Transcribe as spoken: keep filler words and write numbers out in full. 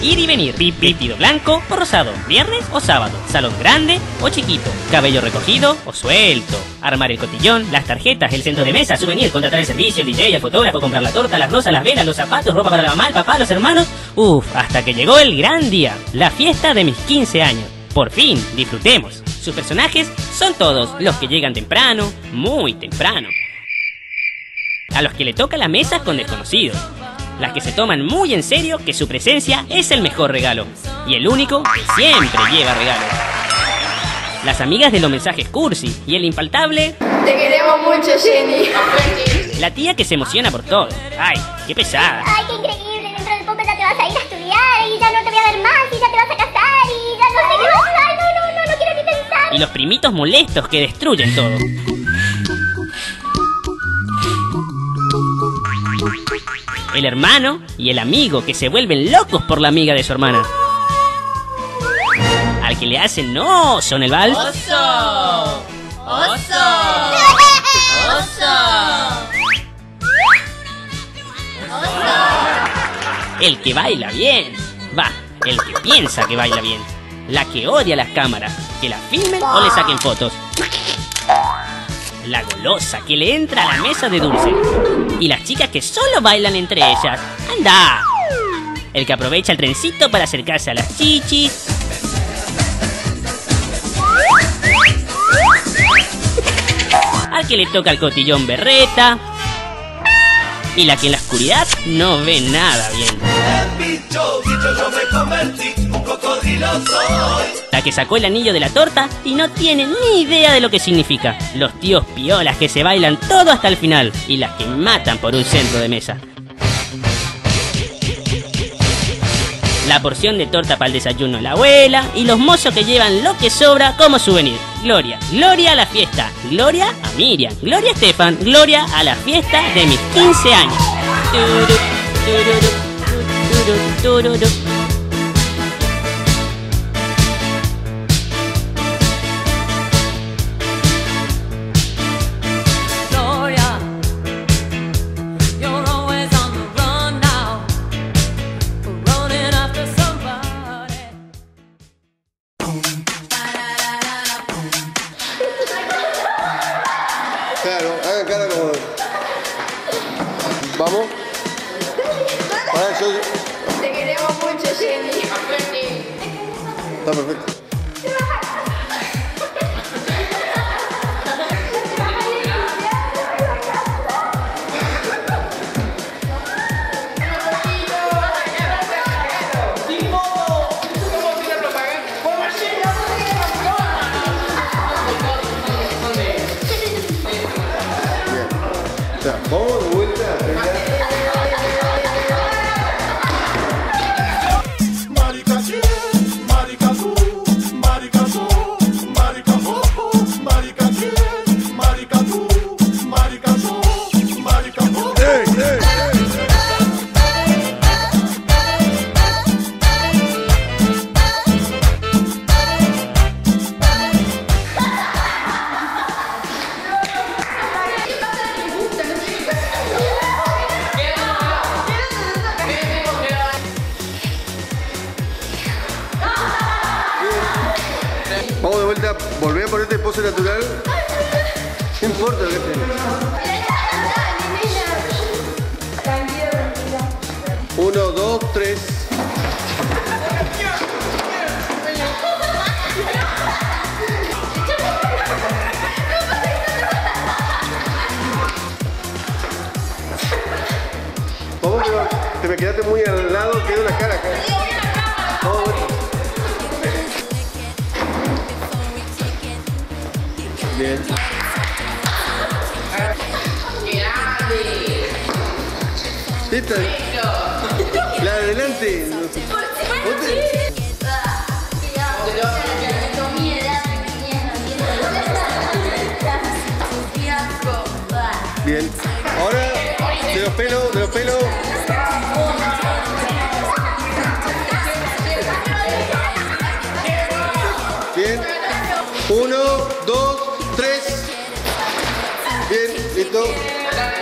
ir y venir. Vestido blanco o rosado, viernes o sábado, salón grande o chiquito, cabello recogido o suelto, armar el cotillón, las tarjetas, el centro de mesa, souvenir, contratar el servicio, el D J, el fotógrafo, comprar la torta, las rosas, las velas, los zapatos, ropa para la mamá, el papá, los hermanos. Uf, hasta que llegó el gran día, la fiesta de mis quince años. Por fin, disfrutemos. Sus personajes son todos los que llegan temprano, muy temprano. A los que le toca la mesa con desconocidos. Las que se toman muy en serio que su presencia es el mejor regalo. Y el único que siempre lleva regalo. Las amigas de los mensajes cursi y el infaltable... Te queremos mucho, Jenny. La tía que se emociona por todo. Ay, qué pesada. Ay, qué increíble, dentro de poco ya te vas a ir a estudiar y ya no te voy a ver más y ya te vas a casar y ya no sé qué vas a hacer. Ay, no, no, no, no quiero ni pensar. Y los primitos molestos que destruyen todo. El hermano y el amigo que se vuelven locos por la amiga de su hermana. Al que le hacen no son el vals. ¡Oso! ¡Oso! ¡Oso! El que baila bien. Va, el que piensa que baila bien. La que odia las cámaras, que la filmen o le saquen fotos. La golosa que le entra a la mesa de dulce. Y las chicas que solo bailan entre ellas. ¡Anda! El que aprovecha el trencito para acercarse a las chichis. Al que le toca el cotillón berreta. Y la que en la oscuridad no ve nada bien. Bicho, bicho, yo me convertí, un cocodrilo soy. La que sacó el anillo de la torta y no tiene ni idea de lo que significa. Los tíos piolas que se bailan todo hasta el final. Y las que matan por un centro de mesa. La porción de torta para el desayuno de la abuela. Y los mozos que llevan lo que sobra como souvenir. Gloria, gloria a la fiesta. Gloria a Miriam. Gloria a Estefan. Gloria a la fiesta de mis quince años. Turu, tururu, tururu, tururu. Claro, hagan cara como... ¿Vamos? Ahora yo... Te queremos mucho, Jenny. Está perfecto. O sea, vamos de vuelta a pegar. Marica sí, marica tú, marica tú, marica tú, marica sí, marica tú, marica tú, marica tú. ¡Ey, ey! Vamos de vuelta, volver a ponerte en pose natural. No importa lo que tengas. Uno, dos, tres. Vamos, pero te me quedaste muy al lado, queda una cara acá. Vamos, bien. Esta, la de adelante. Bien. Ahora, de los pelos, de los pelos. Bien. Uno, dos, tres. Bien, listo.